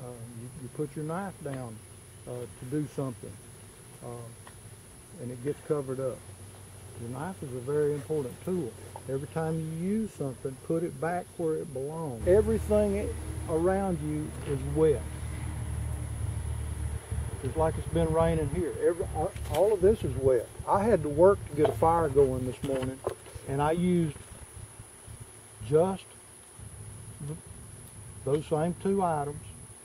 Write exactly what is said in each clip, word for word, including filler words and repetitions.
you, you put your knife down uh, to do something, uh, and it gets covered up. The knife is a very important tool. Every time you use something, put it back where it belongs. Everything around you is wet. It's like it's been raining here. Every, all of this is wet. I had to work to get a fire going this morning, and I used just those same two items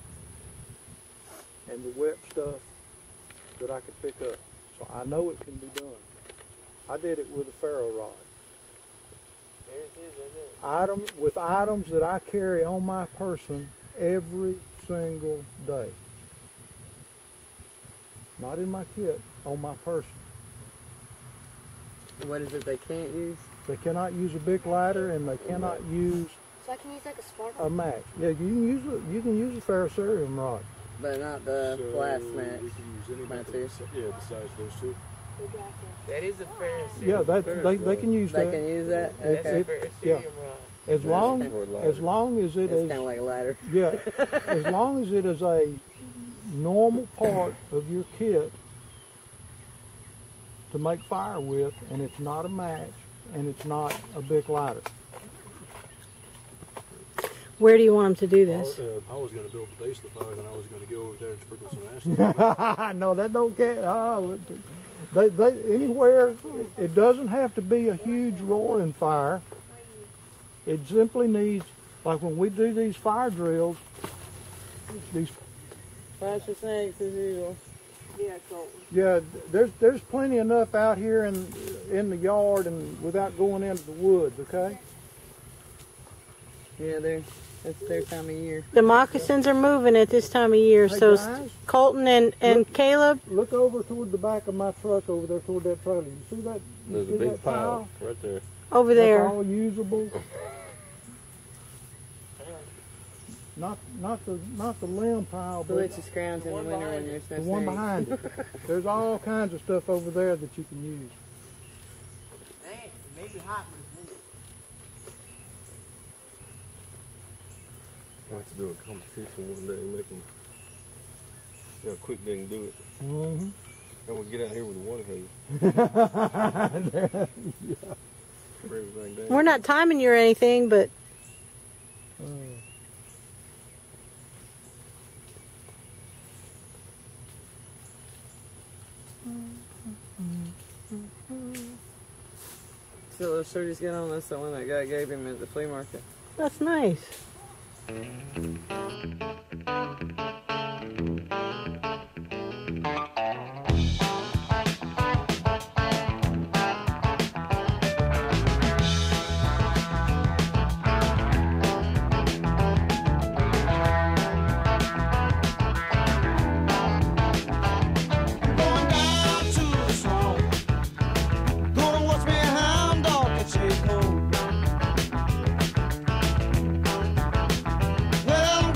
and the wet stuff that I could pick up. So I know it can be done. I did it with a ferro rod. Item, with items that I carry on my person every single day. Not in my kit, on my person. What is it they can't use? They cannot use a big lighter, and they cannot use So I can use like a spark. a match. Yeah, you can use a, you can use a ferrocerium rod. But not the So glass we match. can use any Match method, here. yeah, besides those two. That is a ferrocerium. Yeah, that they, they can use They that. can use that? That's Okay. a ferrocerium yeah. rod. As long as long as it It's is kind of like a ladder. yeah, as long as it is a normal part of your kit to make fire with, and it's not a match, and it's not a big lighter. Where do you want them to do I this? was, uh, I was going to build the base of the fire, and I was going to go over there and sprinkle some acid. No, that don't count. Oh, they, they, anywhere, it doesn't have to be a huge roaring fire. It simply needs, like when we do these fire drills, these Flash your snakes as usual. Yeah, so. yeah, there's there's plenty enough out here in in the yard and without going into the woods. Okay. Yeah, they're, it's their time of year. The moccasins are moving at this time of year, Hey, so guys, Colton and, and look- Caleb, look over toward the back of my truck over there toward that trailer. You see that? You There's see a big that pile right there. over That's there. all usable. Not not the not the limb pile, The but let you scrounge in the winter when there's no the one snakes. behind it. There's all kinds of stuff over there that you can use. Dang, maybe hot with me. I like to do a competition one day, make them see how quick they can do it. Mm-hmm. And we'll get out here with a water hose. yeah. Spray everything down. We're not timing you or anything, but Uh, So let's sure just get on this, the one that guy gave him at the flea market. that's nice. Going down to the swamp. Gonna watch me a hound dog get chased home. Well, I'm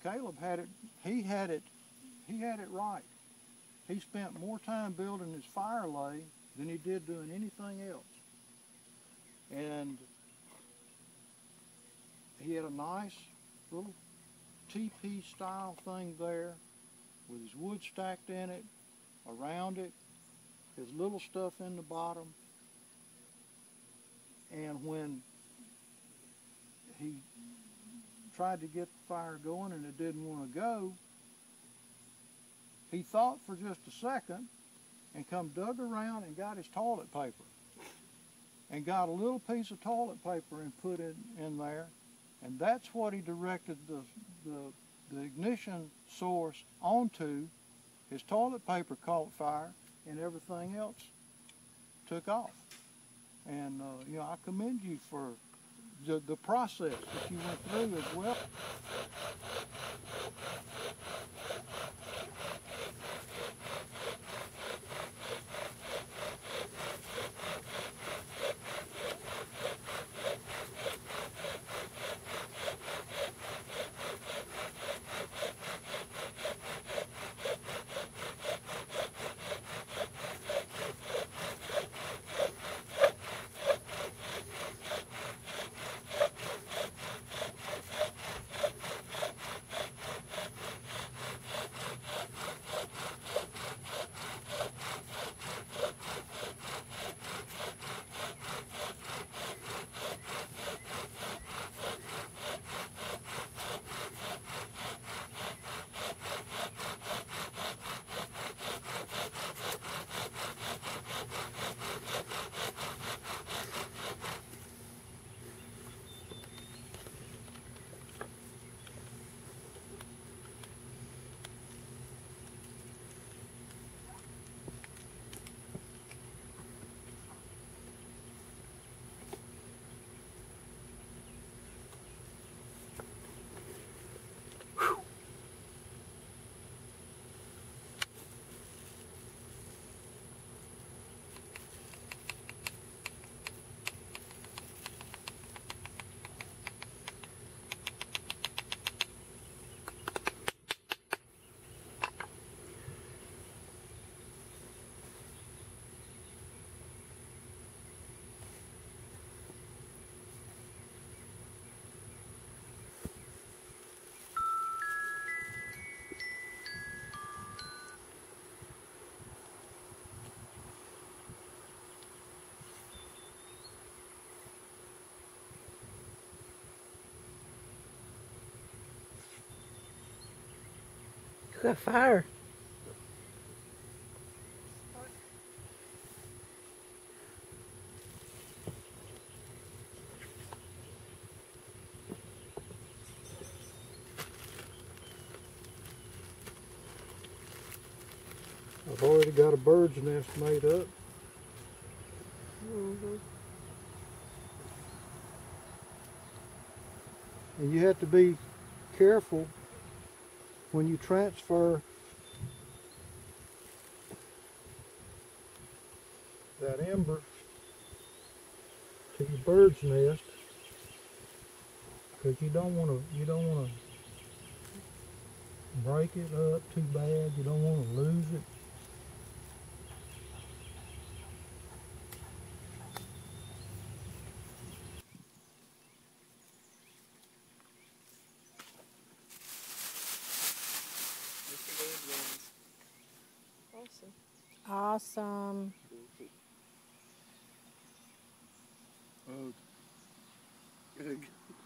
Caleb had it, he had it, he had it right. He spent more time building his fire lay than he did doing anything else. And he had a nice little teepee style thing there with his wood stacked in it, around it, his little stuff in the bottom. And when he tried to get the fire going and it didn't want to go, he thought for just a second and come dug around and got his toilet paper and got a little piece of toilet paper and put it in there, and that's what he directed the, the, the ignition source onto. His toilet paper caught fire and everything else took off. And uh, you know, I commend you for the, the process that you went through as well. Got fire. I've already got a bird's nest made up. Mm-hmm. And you have to be careful when you transfer that ember to your bird's nest, because you don't want to you don't want to break it up too bad. You don't want to lose it. Awesome. Awesome. Oh, good.